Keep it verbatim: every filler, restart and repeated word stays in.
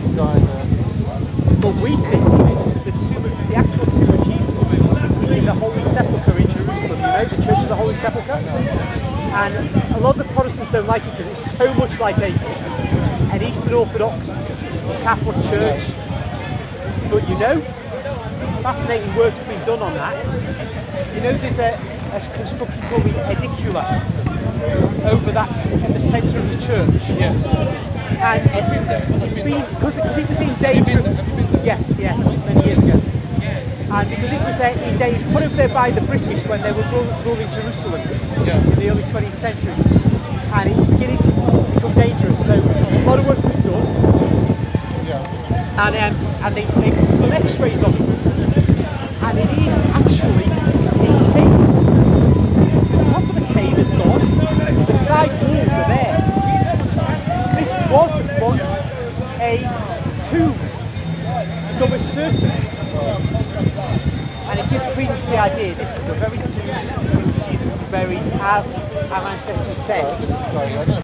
guy there. But we think the tomb, of, the actual tomb of Jesus is in the Holy Sepulchre in Jerusalem. You know, the Church of the Holy Sepulchre. And a lot of the Protestants don't like it because it's so much like a an Eastern Orthodox Catholic church. But you know, fascinating work's been done on that. You know, there's a, a construction called the edicula over that in the centre of the church. Yes. And I've been there. I've it's been been there. because it, it was in Have you danger. been there? Have you been there? Yes, yes, many years ago. And because it was uh, in danger, it was put over there by the British when they were rul- ruling Jerusalem Yeah. in the early twentieth century, and it was beginning to become dangerous. So a lot of work was done, Yeah. and um, and they they done X-rays of it, and it is actually a cave. The top of the cave is gone. The side walls are there. So this was once a tomb. It's almost certain. And it gives credence to the idea this was the very tomb in which Jesus was buried, as our ancestors said. This is great. I know.